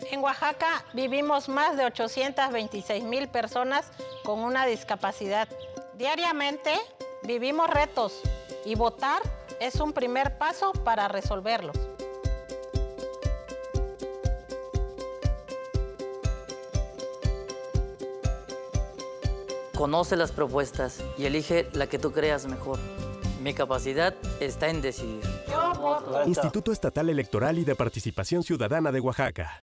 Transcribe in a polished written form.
En Oaxaca vivimos más de 826,000 personas con una discapacidad. Diariamente vivimos retos y votar es un primer paso para resolverlos. Conoce las propuestas y elige la que tú creas mejor. Mi capacidad está en decidir. Yo voto. Instituto Estatal Electoral y de Participación Ciudadana de Oaxaca.